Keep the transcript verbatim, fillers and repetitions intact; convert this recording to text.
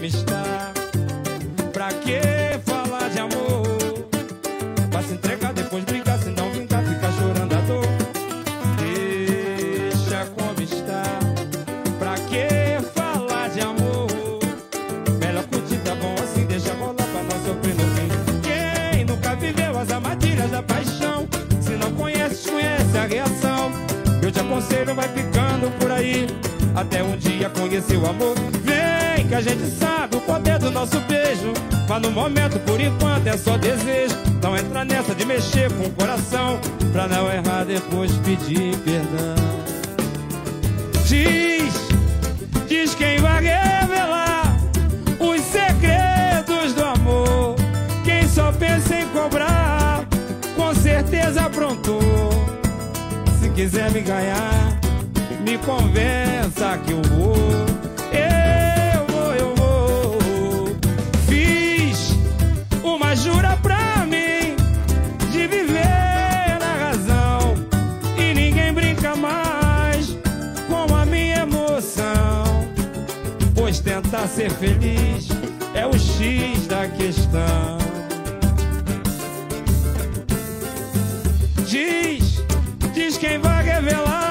como está. Pra que falar de amor? Vai se entregar, depois brigar, se não vingar, fica chorando a dor. Deixa como está. Pra que falar de amor? Melhor curtir, tá bom assim, deixa rolar pra não sofrer no fim. Quem nunca viveu as armadilhas da paixão, se não conhece, conhece a reação. Eu te aconselho, vai ficando por aí, até um dia conhecer o amor. Vem que a gente sabe o poder do nosso beijo, mas no momento, por enquanto, é só desejo. Não entra nessa de mexer com o coração, pra não errar depois pedir perdão. Diz, diz quem vai revelar os segredos do amor. Quem só pensa em cobrar, com certeza aprontou. Se quiser me ganhar, me convença que eu vou. Eu vou, eu vou. Fiz uma jura pra mim de viver na razão, e ninguém brinca mais com a minha emoção, pois tentar ser feliz é o X da questão. Diz, diz quem vai revelar